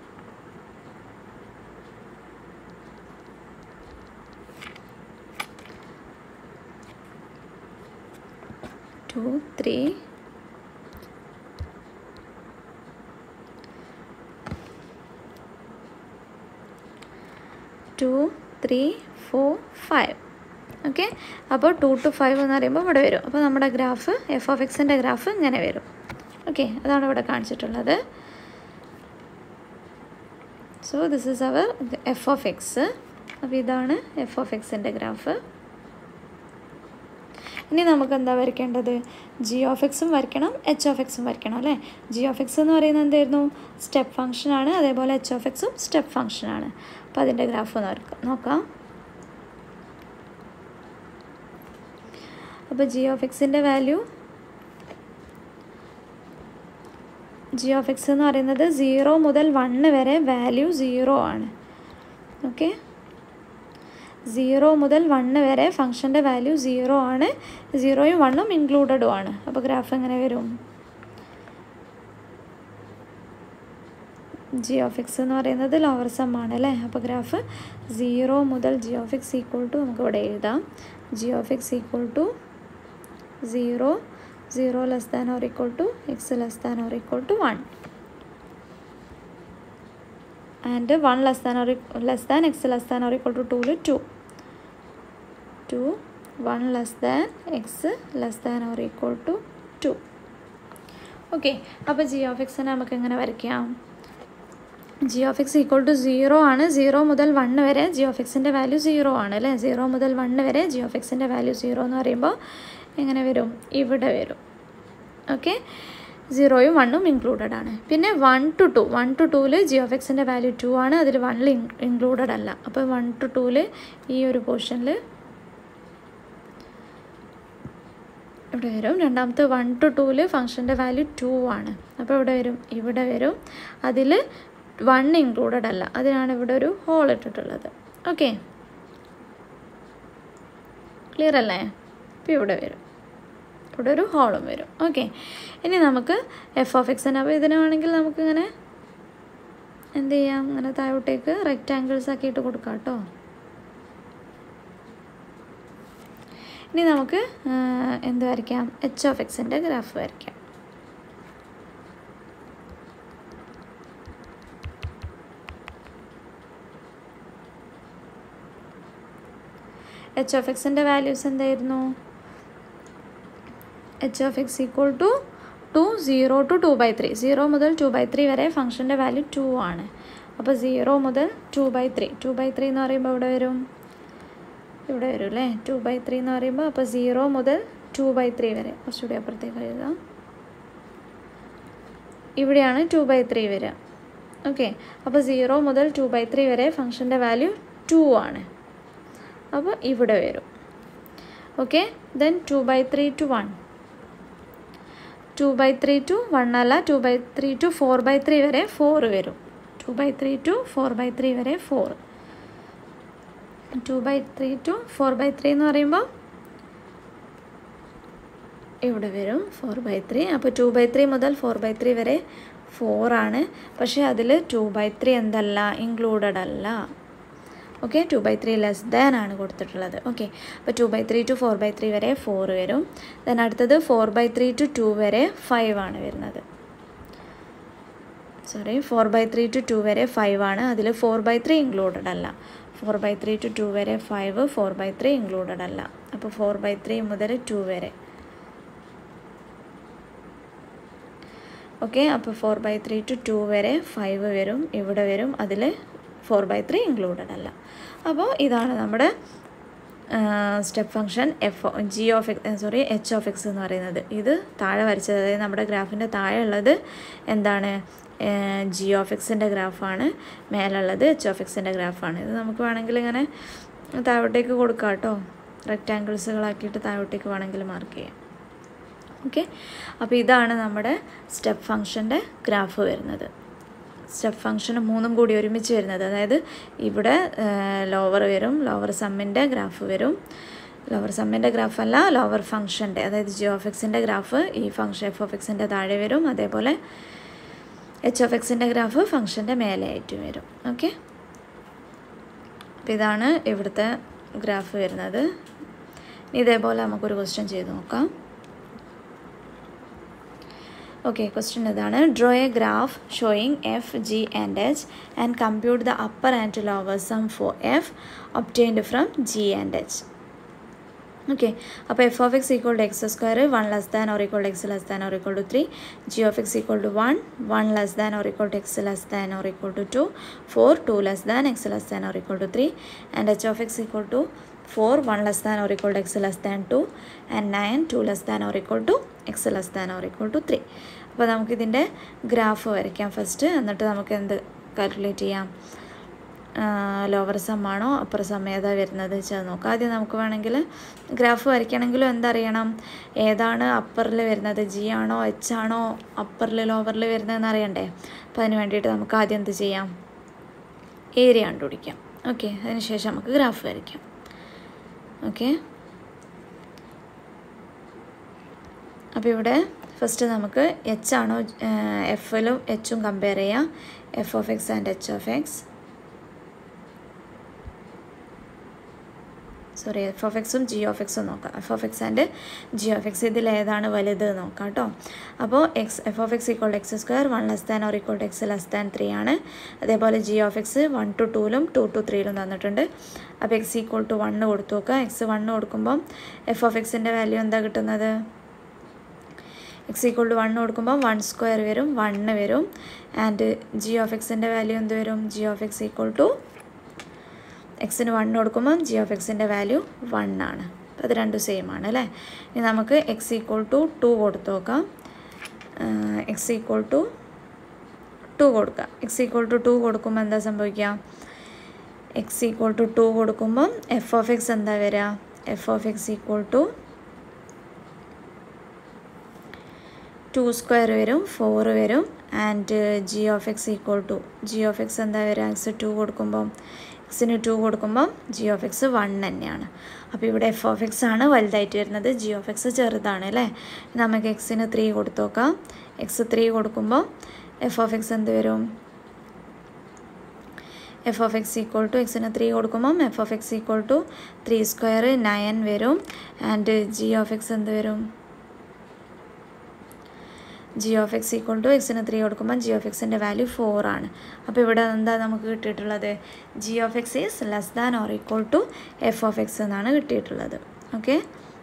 2 3 2 3 4 5. ഓക്കെ, അപ്പോൾ 2 to 5 എന്ന് പറയുമ്പോൾ ഇവിടെ വരും. അപ്പോൾ നമ്മുടെ ഗ്രാഫ് f(x)ൻ്റെ ഗ്രാഫ് ഇങ്ങനെ വരും. ഓക്കെ, അതാണ് ഇവിടെ കാണിച്ചിട്ടുള്ളത്. So this is our f(x). അപ്പോൾ ഇതാണ് f(x)ൻ്റെ ഗ്രാഫ്. ഇനി നമുക്ക് എന്താ വരയ്ക്കേണ്ടത്? g(x)ഉം വരയ്ക്കണം, h(x)ഉം വരയ്ക്കണം അല്ലേ. g(x) എന്ന് പറയുന്നത് എന്തായിരുന്നു? സ്റ്റെപ്പ് ഫംഗ്ഷനാണ്. അതേപോലെ h(x)ഉം സ്റ്റെപ്പ് ഫംഗ്ഷനാണ്. അപ്പോൾ അതിൻ്റെ ഗ്രാഫ് നോക്കാം. അപ്പോൾ g(x)ൻ്റെ വാല്യൂ g(x) എന്ന് പറയുന്നത് 0 മുതൽ 1 വരെ വാല്യൂ 0 ആണ്. ഓക്കെ, 0 മുതൽ 1 വരെ ഫംഗ്ഷൻ്റെ വാല്യൂ 0 ആണ്. 0ഉം 1ഉം ഇൻക്ലൂഡഡും ആണ്. അപ്പോൾ ഗ്രാഫ് എങ്ങനെ വരും? g(x) എന്ന് പറയുന്നത് ലോവർ സം ആണ് അല്ലേ. അപ്പോൾ ഗ്രാഫ് 0 മുതൽ g(x) = നമുക്ക് ഇവിടെ എഴുതാം. g(x) = 0 0 < ≤ x < ≤ 1 and 1 < x < ≤ 2 2 2 1 < x < ≤ 2. Okay, അപ്പോൾ g(x) നമുക്ക് എങ്ങനെ വരയ്ക്കാം? G of X equal to 0 ആണ്. 0 മുതൽ 1 വരെ ജി ഓഫ് എക്സിൻ്റെ വാല്യൂ 0 ആണ് അല്ലേ. 0 മുതൽ 1 വരെ ജി ഓഫ് എക്സിൻ്റെ വാല്യൂ 0 എന്ന് പറയുമ്പോൾ എങ്ങനെ വരും? ഇവിടെ വരും. ഓക്കെ, 0യും 1ഉം ഇൻക്ലൂഡഡ് ആണ്. പിന്നെ 1 to 2, 1 to 2ൽ ജി ഓഫ് എക്സിൻ്റെ വാല്യൂ 2 ആണ്, അതിൽ 1ൽ ഇൻക്ലൂഡഡ് അല്ല. അപ്പോൾ 1 to 2ൽ ഈ ഒരു പോർഷനിൽ ഇവിടെ വരും. രണ്ടാമത്തെ 1 to 2ൽ ഫംഗ്ഷൻ്റെ വാല്യൂ 2 ആണ്. അപ്പോൾ ഇവിടെ വരും, ഇവിടെ വരും. അതിൽ 1 ഇൻക്ലൂഡഡ് അല്ല, അതിനാണ് ഇവിടെ ഒരു ഹോൾ ഇട്ടിട്ടുള്ളത്. ഓക്കെ, ക്ലിയർ അല്ലേ? അപ്പോൾ ഇവിടെ വരും, ഇവിടെ ഒരു ഹോളും വരും. ഓക്കെ, ഇനി നമുക്ക് എഫ് ഓഫ് എക്സ് തന്നെ. അപ്പോൾ ഇതിന് വേണമെങ്കിൽ നമുക്കിങ്ങനെ എന്ത് ചെയ്യാം? ഇങ്ങനെ താഴോട്ടേക്ക് റെക്റ്റാങ്കിൾസ് ആക്കിയിട്ട് കൊടുക്കാം കേട്ടോ. ഇനി നമുക്ക് എന്ത് വരയ്ക്കാം? എച്ച് ഓഫ് എക്സിൻ്റെ ഗ്രാഫ് വരയ്ക്കാം. എച്ച് ഓഫ് എക്സിൻ്റെ വാല്യൂസ് എന്തായിരുന്നു? H of X equal to 0 to 2/3. 0 മുതൽ 2/3 വരെ ഫംഗ്ഷൻ്റെ വാല്യൂ 2 ആണ്. അപ്പോൾ 0 മുതൽ 2/3. 2/3 എന്ന് പറയുമ്പോൾ ഇവിടെ വരും, ഇവിടെ വരും അല്ലേ. 2/3 എന്ന് പറയുമ്പോൾ അപ്പോൾ 0 മുതൽ 2/3 വരെ, കുറച്ചുകൂടി അപ്പുറത്തേക്ക് എഴുതാം. ഇവിടെയാണ് 2/3 വരിക. ഓക്കെ, അപ്പോൾ 0 മുതൽ 2/3 വരെ ഫംഗ്ഷൻ്റെ വാല്യൂ 2 ആണ്. അപ്പോൾ ഇവിടെ വരും. Okay, then 2/3 to 1. 2/3 to 1 അല്ല, 2/3 to 4/3 വരെ 4 വരും. 2/3 to 4/3 വരെ 4. 2/3 to 4/3 എന്ന് പറയുമ്പോൾ ഇവിടെ വരും 4/3. അപ്പോൾ 2/3 മുതൽ 4/3 വരെ 4 ആണ്. പക്ഷേ അതിൽ 2/3 എന്തല്ല? ഇൻക്ലൂഡഡ് അല്ല. ഓക്കെ, 2/3 ലെസ് ദാൻ ആണ് കൊടുത്തിട്ടുള്ളത്. ഓക്കെ, അപ്പോൾ 2/3 to 4/3 വരെ 4 വരും. ദെൻ അടുത്തത് 4/3 to 2 വരെ 5 ആണ് വരുന്നത്. 4/3 to 2 വരെ 5 ആണ്. അതിൽ 4/3 ഇൻക്ലൂഡഡ് അല്ല. 4/3 to 2 വരെ 5, 4/3 ഇൻക്ലൂഡഡ് അല്ല. അപ്പോൾ 4/3 മുതൽ 2 വരെ. ഓക്കെ, അപ്പോൾ 4/3 to 2 വരെ 5 വരും, ഇവിടെ വരും. അതിൽ 4/3 ഇൻക്ലൂഡഡ് അല്ല. അപ്പോൾ ഇതാണ് നമ്മുടെ step function H of X എന്ന് പറയുന്നത്. ഇത് താഴെ വരച്ചത്, അതായത് നമ്മുടെ ഗ്രാഫിൻ്റെ താഴെ ഉള്ളത് എന്താണ്? ജി ഓഫ് എക്സിൻ്റെ ഗ്രാഫാണ്. മേലുള്ളത് എച്ച് ഓഫ് എക്സിൻ്റെ ഗ്രാഫാണ്. ഇത് നമുക്ക് വേണമെങ്കിൽ ഇങ്ങനെ താഴോട്ടേക്ക് കൊടുക്കാം കേട്ടോ. റെക്റ്റാങ്കിൾസുകളാക്കിയിട്ട് താഴോട്ടേക്ക് വേണമെങ്കിൽ മാർക്ക് ചെയ്യാം. ഓക്കെ, അപ്പോൾ ഇതാണ് നമ്മുടെ സ്റ്റെപ്പ് ഫംഗ്ഷൻ്റെ ഗ്രാഫ് വരുന്നത്. സ്റ്റെപ്പ് ഫംഗ്ഷന് 3ഉം കൂടി ഒരുമിച്ച് വരുന്നത്, അതായത് ഇവിടെ ലോവർ വരും, ലോവർ സമ്മിൻ്റെ ഗ്രാഫ് വരും. ലോവർ സമ്മിൻ്റെ ഗ്രാഫല്ല, ലോവർ ഫംഗ്ഷൻ്റെ, അതായത് ജി ഓഫ് എക്സിൻ്റെ ഗ്രാഫ് ഈ ഫംഗ്ഷൻ എഫ് ഓഫ് എക്സിൻ്റെ താഴെ വരും. അതേപോലെ എച്ച് ഓഫ് എക്സിൻ്റെ ഗ്രാഫ് ഫംഗ്ഷൻ്റെ മേലെ ആയിട്ട് വരും. ഓക്കെ, അപ്പോൾ ഇതാണ് ഇവിടുത്തെ ഗ്രാഫ് വരുന്നത്. ഇതേപോലെ നമുക്കൊരു ക്വസ്റ്റ്യൻ ചെയ്ത് നോക്കാം. ഓക്കെ, ക്വസ്റ്റ്യൻ ഇതാണ്. Draw a graph showing F, G and H and compute the upper and lower sum for F obtained from G and H. Okay, അപ്പോൾ F of X equal to X square 1 less than or equal to X less than or equal to 3. G of X equal to 1 less than or equal to X less than or equal to 2. 4 2 less than X less than or equal to 3. And H of X equal to 4 1 less than or equal to X less than 2 and 9 2 less than or equal to X less than or equal to 3. അപ്പോൾ നമുക്കിതിൻ്റെ graph വരയ്ക്കാം first. എന്നിട്ട് നമുക്ക് എന്ത് calculate ചെയ്യാം? Lower sum ആണോ upper sum ഏതാ വരുന്നത് വെച്ചാൽ നോക്കാം. ആദ്യം നമുക്ക് വേണമെങ്കിൽ ഗ്രാഫ് വരയ്ക്കണമെങ്കിലും എന്തറിയണം? ഏതാണ് അപ്പറിൽ വരുന്നത്? ജി ആണോ എച്ച് ആണോ അപ്പറിൽ ലോവറിൽ വരുന്നതെന്ന് അറിയണ്ടേ? അപ്പോൾ അതിന് വേണ്ടിയിട്ട് നമുക്ക് ആദ്യം എന്ത് ചെയ്യാം? ഏരിയ കണ്ടുപിടിക്കാം. ഓക്കെ, അതിനുശേഷം നമുക്ക് ഗ്രാഫ് വരയ്ക്കാം. ഓക്കെ, അപ്പോൾ ഇവിടെ ഫസ്റ്റ് നമുക്ക് എച്ച് ആണോ എഫിലും എച്ചും കമ്പയർ ചെയ്യാം. F of X and H of X, F of എക്സും ജി ഓഫ് എക്സും നോക്കാം. F of X and G of X ഇതിൽ ഏതാണ് വലുത് നോക്കാം കേട്ടോ. അപ്പോൾ F of X equal to X square 1 less than or equal to X less than 3 ആണ്. അതേപോലെ ജി ഓഫ് എക്സ് 1 to 2ലും 2 to 3ലും തന്നിട്ടുണ്ട്. അപ്പോൾ എക്സ് ഈക്വൾ ടു 1 കൊടുത്തു നോക്കുക. എക്സ് 1 കൊടുക്കുമ്പം എഫ് ഓഫ് എക്സിൻ്റെ വാല്യൂ എന്താ കിട്ടുന്നത്? എക്സ് ഈക്വൾ ടു 1 കൊടുക്കുമ്പോൾ 1 സ്ക്വയർ വരും, 1 വരും. ആൻഡ് ജി ഓഫ് എക്സിൻ്റെ വാല്യൂ എന്ത് വരും? G of X equal to എക്സിന് 1 കൊടുക്കുമ്പം ജി ഓഫ് എക്സിൻ്റെ വാല്യൂ 1 ആണ്. അപ്പോൾ അത് രണ്ടും സെയിം ആണ് അല്ലേ. ഇനി നമുക്ക് എക്സ് ഈക്വൾ ടു 2 കൊടുത്ത് നോക്കാം. എക്സ് ഈക്വൾ ടു 2 കൊടുക്കുക. എക്സ് ഈക്വൾ ടു 2 കൊടുക്കുമ്പോൾ എന്താ സംഭവിക്കുക? എക്സ് ഈക്വൾ ടു 2 കൊടുക്കുമ്പം എഫ് ഓഫ് എക്സ് എന്താ വരിക? F of X equal to 2 square വരും, 4 വരും. And G of X equal to G of X എന്താ വരിക? എക്സ് 2 കൊടുക്കുമ്പം എക്സിന് 2 കൊടുക്കുമ്പം ജി ഓഫ് എക്സ് 1 തന്നെയാണ്. അപ്പോൾ ഇവിടെ എഫ് ഓഫ് എക്സ് ആണ് വലുതായിട്ട് വരുന്നത്, ജി ഓഫ് എക്സ് ചെറുതാണ് അല്ലേ. നമുക്ക് എക്സിന് 3 കൊടുത്ത് നോക്കാം. എക്സ് 3 കൊടുക്കുമ്പോൾ എഫ് ഓഫ് എക്സ് എന്ത് വരും? F of X equal to എക്സിന് 3 കൊടുക്കുമ്പം F of X equal to 3 square 9 വരും. ആൻഡ് ജി ഓഫ് എക്സ് എന്ത് വരും? G of X equal to എക്സിന് 3 കൊടുക്കുമ്പോൾ ജി ഓഫ് എക്സിൻ്റെ വാല്യൂ 4 ആണ്. അപ്പോൾ ഇവിടെ എന്താ നമുക്ക് കിട്ടിയിട്ടുള്ളത്? G of X is less than or equal to F of X എന്നാണ് കിട്ടിയിട്ടുള്ളത്. Okay,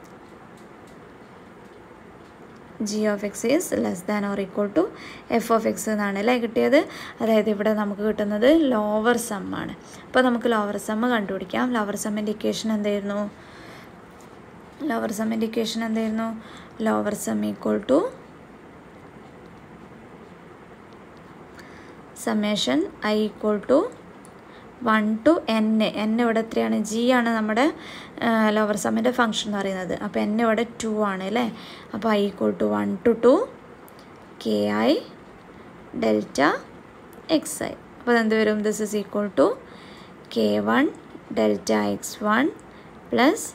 G of X is less than or equal to F of X എന്നാണ് അല്ലേ കിട്ടിയത്. അതായത് ഇവിടെ നമുക്ക് കിട്ടുന്നത് ലോവർ സം ആണ്. അപ്പോൾ നമുക്ക് ലോവർ സം കണ്ടുപിടിക്കാം. ലോവർ സമ്മിൻ്റെ ഇക്വേഷൻ എന്തായിരുന്നു? ലോവർ സമ്മിൻ്റെ ഇക്വേഷൻ എന്തായിരുന്നു? Lower sum equal to summation I equal to 1 to n. n ഇവിടെ എത്രയാണ്? ജി ആണ് നമ്മുടെ ലോവർ സമ്മിൻ്റെ ഫംഗ്ഷൻ എന്ന് പറയുന്നത്. അപ്പോൾ n ഇവിടെ 2 ആണ് അല്ലേ. അപ്പോൾ I equal to 1 to 2 K I delta X I. അപ്പോൾ അതെന്ത് വരും? This is equal to k1 delta x1 plus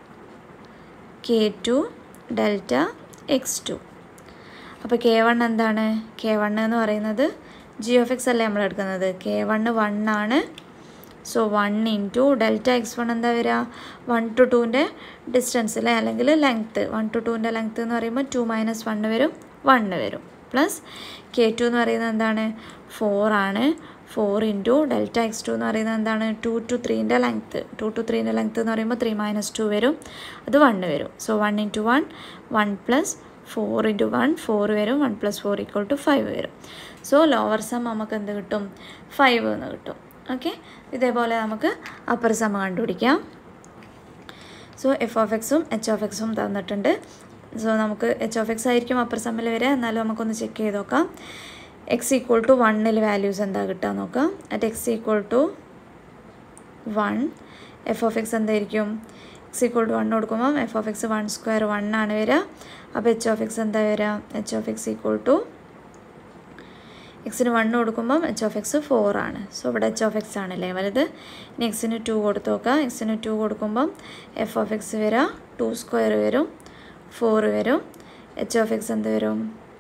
k2 delta x2. അപ്പോൾ k1 എന്താണ്? k1 എന്ന് പറയുന്നത് ജി ഓഫ് എക്സ് അല്ലേ നമ്മൾ എടുക്കുന്നത്. k1 1 ആണ്. സോ 1 ഇൻറ്റു ഡെൽറ്റ x1 എന്താ വരിക? 1 to 2ൻ്റെ ഡിസ്റ്റൻസ് അല്ലേ, അല്ലെങ്കിൽ ലെങ്ത്ത്. 1 to 2ൻ്റെ ലെങ്ത്ത് എന്ന് പറയുമ്പോൾ 2 - 1 വരും, 1 വരും. പ്ലസ് k2 എന്ന് പറയുന്നത് എന്താണ്? 4 ആണ്. 4 ഇൻറ്റു ഡെൽറ്റ x2 എന്ന് പറയുന്നത് എന്താണ്? 2 to 3ൻ്റെ ലെങ്ത്ത്. 2 to 3ൻ്റെ ലെങ്ത്ത് എന്ന് പറയുമ്പോൾ 3 - 2 വരും, അത് 1 വരും. സോ 1 ഇൻറ്റു 1 1 പ്ലസ് 4 ഇൻറ്റു 1 4 വരും. 1 + 4 ഈക്വൾ ടു 5 വരും. സോ ലോവർ സം നമുക്ക് എന്ത് കിട്ടും? 5 എന്ന് കിട്ടും. ഓക്കെ, ഇതേപോലെ നമുക്ക് അപ്പർ സം കണ്ടുപിടിക്കാം. സോ എഫ് ഓഫ് എക്സും എച്ച് ഓഫ് എക്സും തന്നിട്ടുണ്ട്. സോ നമുക്ക് എച്ച് ഓഫ് എക്സ് ആയിരിക്കും അപ്പർ സമ്മിൽ വരിക. എന്നാലും നമുക്കൊന്ന് ചെക്ക് ചെയ്ത് നോക്കാം. എക്സ് ഈക്വൾ ടു 1 വാല്യൂസ് എന്താ കിട്ടുക നോക്കാം. At X equal to 1 F of X എന്തായിരിക്കും? എക്സ് ഈക്വൾ ടു 1 കൊടുക്കുമ്പം എഫ് ഓഫ് എക്സ് 1 സ്ക്വയർ 1 ആണ് വരിക. അപ്പോൾ എച്ച് ഓഫ് എക്സ് എന്താ വരിക? H of X equal to എക്സിന് 1 കൊടുക്കുമ്പം എച്ച് ഓഫ് എക്സ് 4 ആണ്. സോ ഇവിടെ എച്ച് ഓഫ് എക്സ് ആണല്ലേ വലുത്. ഇനി എക്സിന് 2 കൊടുത്ത് നോക്കാം. എക്സിന് 2 കൊടുക്കുമ്പം എഫ് ഓഫ് എക്സ് വരിക 2 സ്ക്വയർ വരും, 4 വരും. എച്ച് ഓഫ് എക്സ് എന്ത് വരും?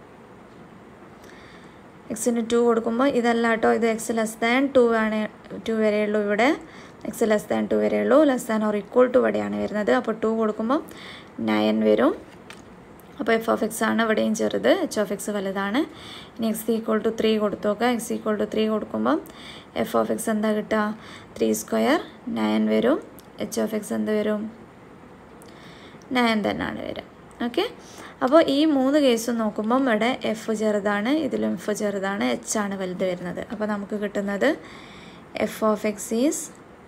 എക്സിന് 2 കൊടുക്കുമ്പോൾ ഇതല്ല കേട്ടോ, ഇത് എക്സ് ലെസ് ദാൻ 2 ആണ്, 2 വരെയുള്ളൂ ഇവിടെ. എക്സ് ലെസ് ദാൻ 2 വരെയുള്ളൂ. Less than or equal to ഇവിടെയാണ് വരുന്നത്. അപ്പോൾ 2 കൊടുക്കുമ്പം 9 വരും. അപ്പോൾ എഫ് ഓഫ് എക്സ് ആണ് ഇവിടെയും ചെറുത്, എച്ച് ഓഫ് എക്സ് വലുതാണ്. ഇനി എക്സ് ഈക്വൾ ടു 3 കൊടുത്ത് നോക്കുക. എക്സ് ഈക്വൾ ടു 3 കൊടുക്കുമ്പം എഫ് ഓഫ് എക്സ് എന്താ കിട്ടുക? 3 സ്ക്വയർ 9 വരും. എച്ച് ഓഫ് എക്സ് എന്ത് വരും? 9 തന്നെയാണ് വരിക. ഓക്കെ, അപ്പോൾ ഈ 3 കേസും നോക്കുമ്പം ഇവിടെ എഫ് ചെറുതാണ്, ഇതിലും എഫ് ചെറുതാണ്, എച്ച് ആണ് വലുത് വരുന്നത്. അപ്പോൾ നമുക്ക് കിട്ടുന്നത് F of X is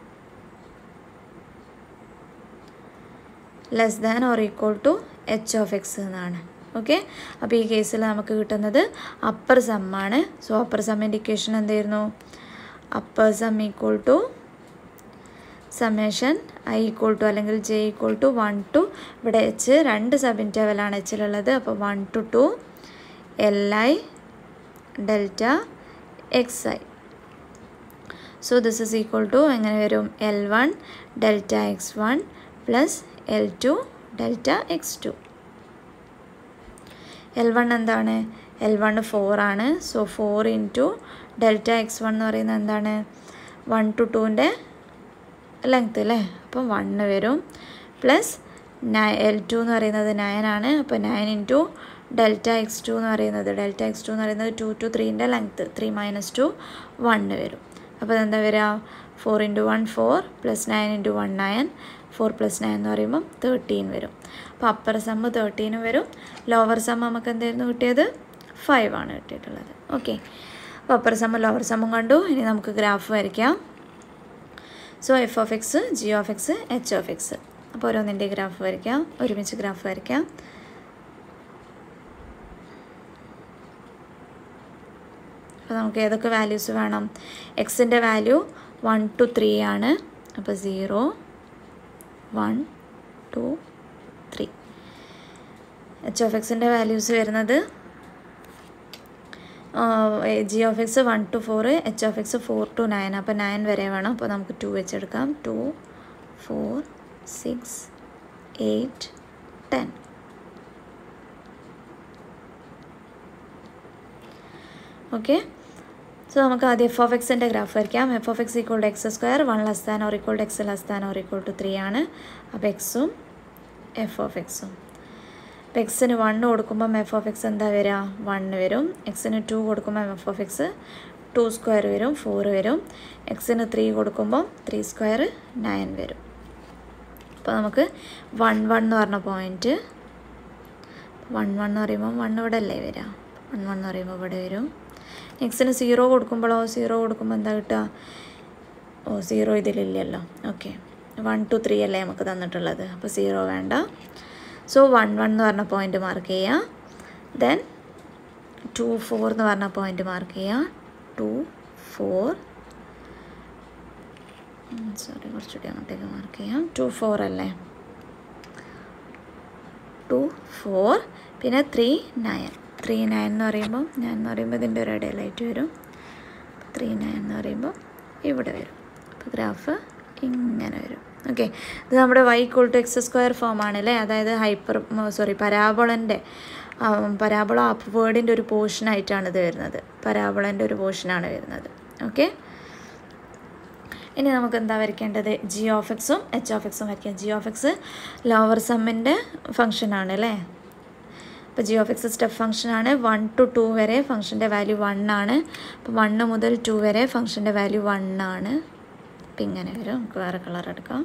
less than or equal to H of X എന്നാണ്. ഓക്കെ, അപ്പോൾ ഈ കേസിൽ നമുക്ക് കിട്ടുന്നത് അപ്പർ സമ്മാണ്. സോ അപ്പർ സമ്മിൻ്റെ ഇക്വേഷൻ എന്തായിരുന്നു? Upper sum equal to summation I equal to അല്ലെങ്കിൽ ജെ ഈക്വൾ ടു 1 to ഇവിടെ എച്ച് 2 സബ് ഇൻറ്റർവലാണ് എച്ചിലുള്ളത്. അപ്പോൾ 1 to 2 li delta X I. So this is equal to എങ്ങനെ വരും? L1 delta x1 plus L2 delta x2. L1 എന്താണ്? L1 4 ആണ്. So 4 into delta x1 എന്ന് പറയുന്നത് എന്താണ്? 1 to 2ൻ്റെ ലെങ്ത്ത് അല്ലേ. അപ്പം 1 വരും. പ്ലസ് L2 എന്ന് പറയുന്നത് 9 ആണ്. അപ്പോൾ 9 ഇൻറ്റു ഡെൽറ്റ x2 എന്ന് പറയുന്നത് 2 to 3ൻ്റെ ലെങ്ത്ത് 3 - 2 1 വരും. അപ്പോൾ അതെന്താ വരിക? 4 ഇൻറ്റു 1 4 പ്ലസ് 9 ഇൻറ്റു 1 9 4 + 9 എന്ന് പറയുമ്പം 13 വരും. അപ്പോൾ അപ്പർ സമ്മ് 13 വരും. ലോവർ സമ്മ് നമുക്ക് എന്തായിരുന്നു കിട്ടിയത്? 5 ആണ് കിട്ടിയിട്ടുള്ളത്. ഓക്കെ, അപ്പോൾ അപ്പർ സമ്മും ലോവർ സമ്മും കണ്ടു. ഇനി നമുക്ക് ഗ്രാഫ് വരയ്ക്കാം. So f(x), g(x), h(x). അപ്പോൾ ഓരോന്നിൻ്റെ ഗ്രാഫ് വരയ്ക്കാം, ഒരുമിച്ച് ഗ്രാഫ് വരയ്ക്കാം. അപ്പോൾ നമുക്ക് ഏതൊക്കെ വാല്യൂസ് വേണം? എക്സിൻ്റെ വാല്യൂ 1 to 3 ആണ്. അപ്പോൾ 0, 1, 2, 3. h(x)ൻ്റെ വാല്യൂസ് വരുന്നത് g(x) 1 to 4, h(x) 4 to 9. അപ്പോൾ 9 വരെ വേണം. അപ്പോൾ നമുക്ക് 2 വെച്ചെടുക്കാം. 2, 4, 6, 8, 10. ഓക്കെ, സോ നമുക്ക് ആദ്യം f(x)ൻ്റെ ഗ്രാഫ് വരയ്ക്കാം. f(x) = x², 1 ≤ x ≤ 3 ആണ്. അപ്പോൾ എക്സും f(x)ഉം. അപ്പോൾ എക്സിന് 1 കൊടുക്കുമ്പം f(x) എന്താ വരിക? 1 വരും. എക്സിന് 2 കൊടുക്കുമ്പോൾ f(x) 2² വരും, 4 വരും. എക്സിന് 3 കൊടുക്കുമ്പോൾ 3² 9 വരും. അപ്പോൾ നമുക്ക് 1, 1 എന്ന് പറഞ്ഞ പോയിൻറ്റ്, 1, 1 എന്ന് പറയുമ്പോൾ 1 ഇവിടെ അല്ലേ വരിക? 1, 1 എന്ന് പറയുമ്പോൾ ഇവിടെ വരും. എക്സിന് 0 കൊടുക്കുമ്പോഴോ? 0 കൊടുക്കുമ്പോൾ എന്താ കിട്ടുക? 0 ഇതിലില്ലല്ലോ. ഓക്കെ, 1 to 3 അല്ലേ നമുക്ക് തന്നിട്ടുള്ളത്. അപ്പോൾ 0 വേണ്ട. സോ 1, 1 എന്ന് പറഞ്ഞ പോയിൻ്റ് മാർക്ക് ചെയ്യുക. ദെൻ 2, 4 എന്ന് പറഞ്ഞ പോയിൻ്റ് മാർക്ക് ചെയ്യുക. 2, 4, സോറി കുറച്ചുകൂടി അങ്ങോട്ടേക്ക് മാർക്ക് ചെയ്യാം. 2, 4 അല്ലേ? 2, 4, പിന്നെ 3, 9. 3, 9 എന്ന് പറയുമ്പോൾ, ഞാൻ എന്ന് പറയുമ്പോൾ ഇതിൻ്റെ ഒരു ഇടയിലായിട്ട് വരും. 3, 9 എന്ന് പറയുമ്പോൾ ഇവിടെ വരും. അപ്പോൾ ഗ്രാഫ് ഇങ്ങനെ വരും. ഓക്കെ, ഇത് നമ്മുടെ y = x² ഫോമാണല്ലേ. അതായത് പരാബോള അപ്വേർഡിൻ്റെ ഒരു പോർഷനായിട്ടാണ് ഇത് വരുന്നത്. പരാബോളൻ്റെ ഒരു പോർഷനാണ് വരുന്നത്. ഓക്കെ, ഇനി നമുക്ക് എന്താ വരയ്ക്കേണ്ടത്? g(x)ഉം h(x)ഉം വരയ്ക്കാം. g(x) ലോവർ സമ്മിൻ്റെ ഫംഗ്ഷനാണ് അല്ലേ. അപ്പോൾ g(x) സ്റ്റെപ്പ് ഫംഗ്ഷനാണ്. 1 to 2 വരെ ഫംഗ്ഷൻ്റെ വാല്യൂ 1 ആണ്. അപ്പോൾ 1 മുതൽ 2 വരെ ഫംഗ്ഷൻ്റെ വാല്യൂ 1 ആണ്. അപ്പം ഇങ്ങനെ വരും. നമുക്ക് വേറെ കളർ എടുക്കാം.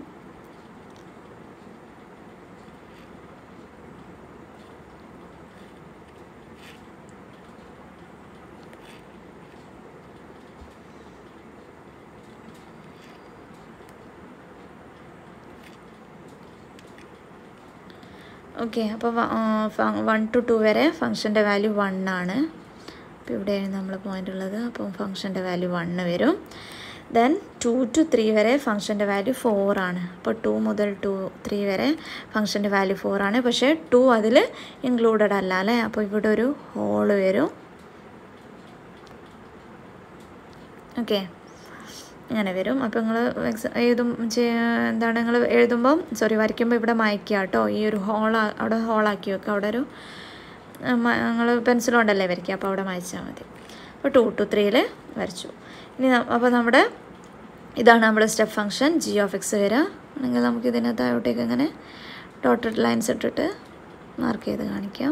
ഓക്കെ, അപ്പോൾ 1 to 2 വരെ ഫംഗ്ഷൻ്റെ വാല്യൂ 1 ആണ്. അപ്പോൾ ഇവിടെയാണ് നമ്മൾ പോയിൻ്റ് ഉള്ളത്. അപ്പോൾ ഫംഗ്ഷൻ്റെ വാല്യൂ 1 വരും. ദെൻ 2 to 3 വരെ ഫംഗ്ഷൻ്റെ വാല്യൂ 4 ആണ്. അപ്പോൾ 2 മുതൽ 3 വരെ ഫംഗ്ഷൻ്റെ വാല്യൂ 4 ആണ്. പക്ഷേ 2 അതിൽ ഇൻക്ലൂഡഡ് അല്ല അല്ലേ. അപ്പോൾ ഇവിടെ ഒരു ഹോള് വരും. ഓക്കെ, ഇങ്ങനെ വരും. അപ്പോൾ നിങ്ങൾ എന്താണ് നിങ്ങൾ വരയ്ക്കുമ്പോൾ ഇവിടെ മായ്ക്കുക കേട്ടോ. ഈ ഒരു അവിടെ ഹോളാക്കി വെക്കുക. അവിടെ ഒരു നിങ്ങൾ പെൻസിൽ കൊണ്ടല്ലേ വരയ്ക്കുക. അപ്പോൾ അവിടെ മായ്ച്ചാൽ മതി. അപ്പോൾ 2 to 3 വരച്ചു. ഇനി അപ്പോൾ ഇതാണ് നമ്മുടെ സ്റ്റെപ്പ് ഫംഗ്ഷൻ g(x) വരിക. അല്ലെങ്കിൽ നമുക്ക് ഇതിനകത്ത് താഴോട്ടേക്ക് ഇങ്ങനെ ഡോട്ടഡ് ലൈൻസ് ഇട്ടിട്ട് മാർക്ക് ചെയ്ത് കാണിക്കാം.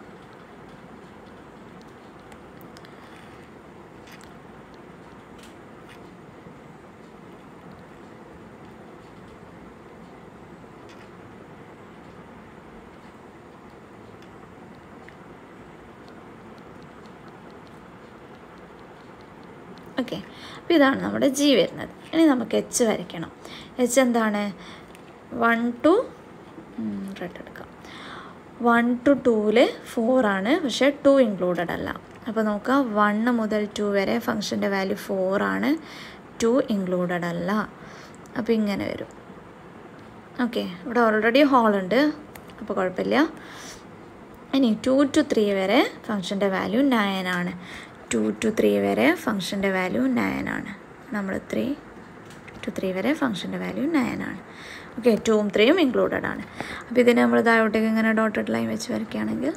ഓക്കെ, അപ്പോൾ ഇതാണ് നമ്മുടെ ജി വരുന്നത്. ഇനി നമുക്ക് എച്ച് വരയ്ക്കണം. എച്ച് എന്താണ്? 1 to റെഡ് എടുക്കാം. 1 to 2 4 ആണ്. പക്ഷേ 2 ഇൻക്ലൂഡഡ് അല്ല. അപ്പോൾ നോക്കാം, 1 മുതൽ 2 വരെ ഫംഗ്ഷൻ്റെ വാല്യൂ 4 ആണ്. 2 ഇൻക്ലൂഡഡ് അല്ല. അപ്പോൾ ഇങ്ങനെ വരും. ഓക്കെ, ഇവിടെ ഓൾറെഡി ഹോളുണ്ട്. അപ്പോൾ കുഴപ്പമില്ല. ഇനി 2 to 3 വരെ ഫംഗ്ഷൻ്റെ വാല്യൂ 9 ആണ്. 2 to 3 വരെ ഫംഗ്ഷൻ്റെ വാല്യൂ 9 ആണ്. നമ്മൾ 3 to 3 വരെ ഫംഗ്ഷൻ്റെ വാല്യൂ 9 ആണ്. ഓക്കെ, 2ഉം 3ഉം ഇൻക്ലൂഡഡ് ആണ്. അപ്പോൾ ഇതിനെ നമ്മൾ താഴോട്ടേക്ക് ഇങ്ങനെ ഡോട്ടഡ് ലൈൻ വെച്ച് വരയ്ക്കുകയാണെങ്കിൽ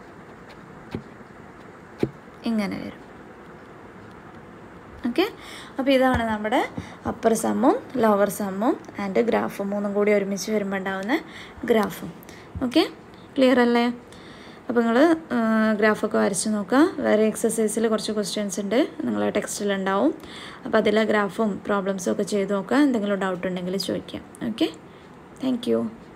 ഇങ്ങനെ വരും. ഓക്കെ, അപ്പോൾ ഇതാണ് നമ്മുടെ അപ്പർ സമ്മും ലോവർ സമ്മും ആൻഡ് ഗ്രാഫും മൂന്നും കൂടി ഒരുമിച്ച് വരുമ്പോൾ ഉണ്ടാകുന്ന ഗ്രാഫും. ഓക്കെ, ക്ലിയർ അല്ലേ? അപ്പോൾ നിങ്ങൾ ഗ്രാഫൊക്കെ വരച്ച് നോക്കുക. വേറെ എക്സസൈസിൽ കുറച്ച് ക്വസ്റ്റ്യൻസ് ഉണ്ട്, നിങ്ങളെ ടെക്സ്റ്റിലുണ്ടാവും. അപ്പോൾ അതിലെ ഗ്രാഫും പ്രോബ്ലംസും ഒക്കെ ചെയ്ത് നോക്കുക. എന്തെങ്കിലും ഡൗട്ട് ഉണ്ടെങ്കിൽ ചോദിക്കാം. Okay, thank U.